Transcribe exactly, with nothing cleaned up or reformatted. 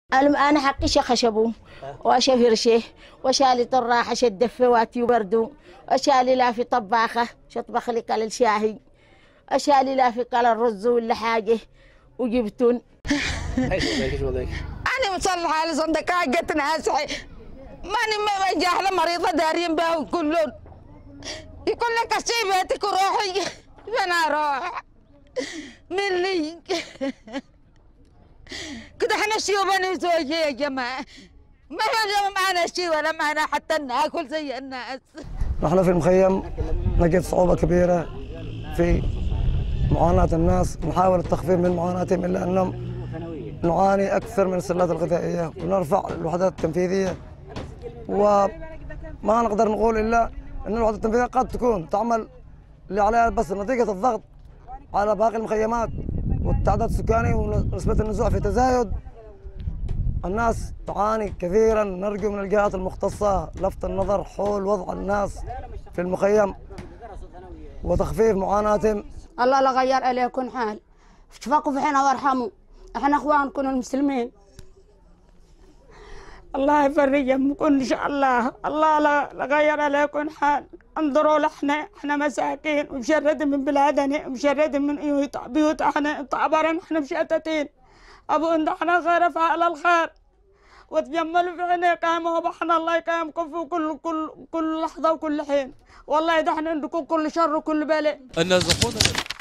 أنا حقي خشبو وأشفر شيء وشالي طراحة شدفة واتي وبردو وشالي لا في طباخة شطبخ لك على الشاهي وشالي لا في على الرز ولا حاجة وجبتون. أنا مصلحة على صندوق حاجة ناسعي ماني جاهلة مريضة دارين بها كلهم يقول لك الشيء بيتك وروحي أنا أروح من لي كده احنا شيء وبنسوي شيء يا جماعة ما معنا شيء ولا معنا حتى ناكل زي الناس. نحن في المخيم نجد صعوبة كبيرة في معاناة الناس، نحاول التخفيف من معاناتهم إلا أنهم نعاني أكثر من السلات الغذائية ونرفع الوحدات التنفيذية، وما نقدر نقول إلا أن الوحدات التنفيذية قد تكون تعمل اللي عليها بس نتيجة الضغط على باقي المخيمات والتعداد السكاني ونسبة النزوح في تزايد. الناس تعاني كثيرا، نرجو من الجهات المختصة لفت النظر حول وضع الناس في المخيم وتخفيف معاناتهم. الله لا غير عليكم حال، شفاكم في حنا وارحموا، احنا اخوانكم المسلمين. الله يفرج يمكم ان شاء الله، الله لا غير عليكم حال. انظروا لحنا احنا مساكين ومشردين من بلادنا ومشردين من بيوت احنا طابرين احنا مشتتين. ابو ان احنا خير فعل الخير وتجملوا في عيني قائمة وبحنا الله يقيمكم في كل كل كل لحظة وكل حين. والله ده احنا عندكم كل شر وكل بلاء. النازحون